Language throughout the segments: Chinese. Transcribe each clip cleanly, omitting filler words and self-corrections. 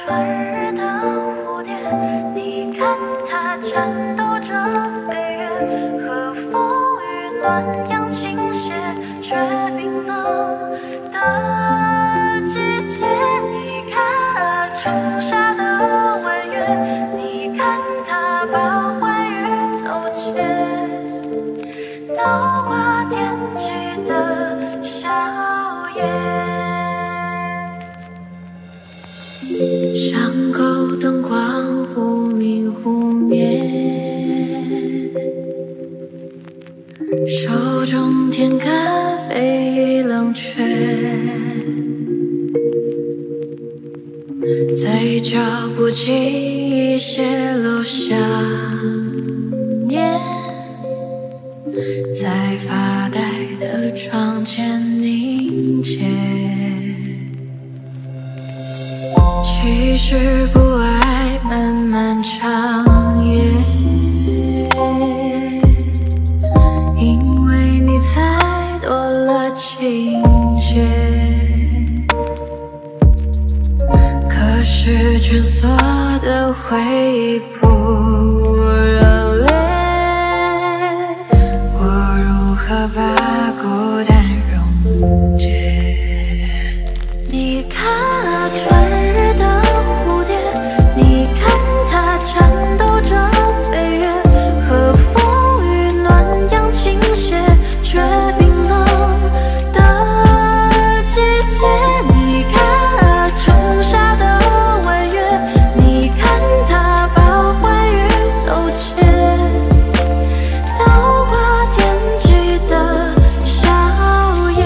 春日的蝴蝶，你看它颤抖着飞跃，和风与暖阳倾斜，却冰冷的季节。你看仲夏的弯月，你看它把欢愉都结，倒挂天际的笑靥。巷口灯光忽明忽灭，手中添咖啡已冷却，嘴角不经意泄露想念，在发呆的窗前凝结。其实不爱漫漫长夜，因为你才多了情节。可是蜷缩的回忆不热烈，我如何把孤单溶解？你看啊，春日的蝴蝶，你看它颤抖着飞跃，和风与暖阳倾斜，却冰冷的季节。你看啊，仲夏的弯月，你看它把欢愉都结，倒挂天际的笑靥。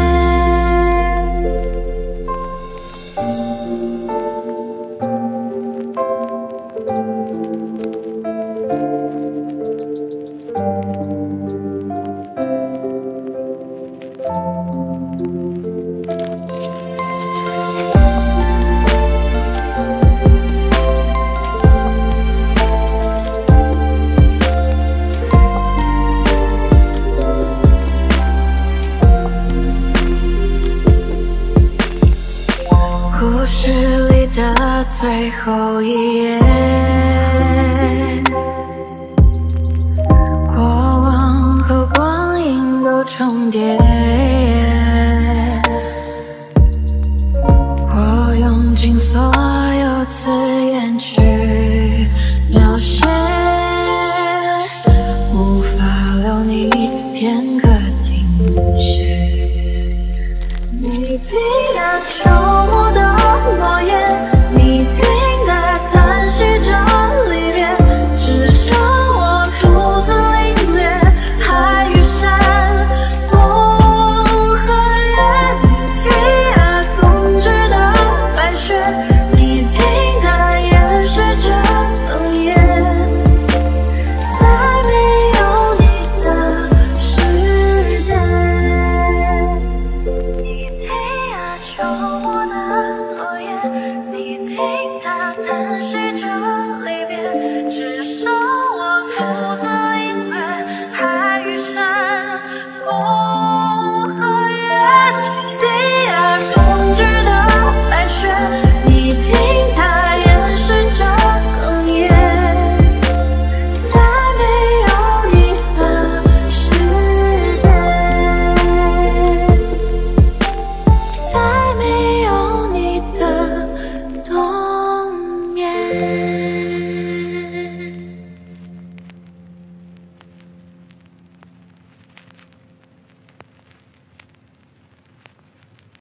故事里的最后一页，过往和光阴都重叠，我用尽所有字眼去描写，无法留你片刻停歇。你听那秋末的落叶，